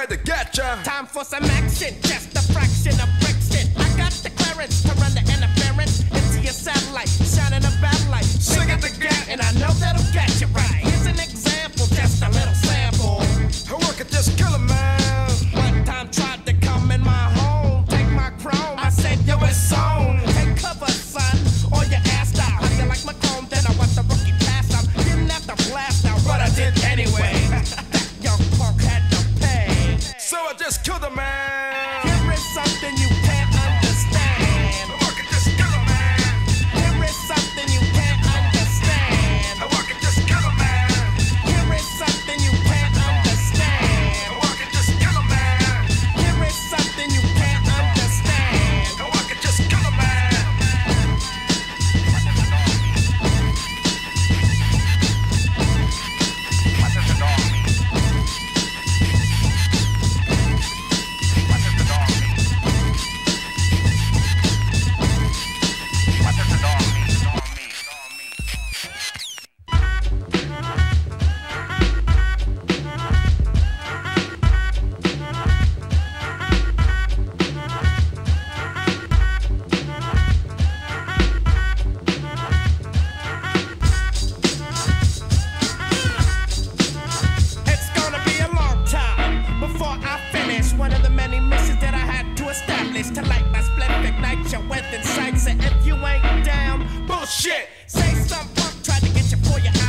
had to get ya. Time for some action, just a fraction of friction. I got the clearance to run the interference into your satellite, shining a bad light. Sing it again, and I know that'll get you right. Here's an example, just a little sample. I work at this killer, man. One time tried to come in my home, take my chrome. I said, yo, it's on. Take cover, son, or your ass out. How do you like my chrome? Then I want the rookie pass out. Didn't have to blast out, but I did anyway. That young punk had to pay. So I just killed a man. Here is something you can't understand. I work at this killer, man. Here is something you can't understand. I work at this killer, man. Here is something you can't understand. I work at this killer, man. Here is something you can't understand. I work at this killer, man. It's gonna be a long time before I finish one of the many missions that I had to establish to light my split, ignite your within sights. And if you ain't down, bullshit. Say some punk tried to get you for your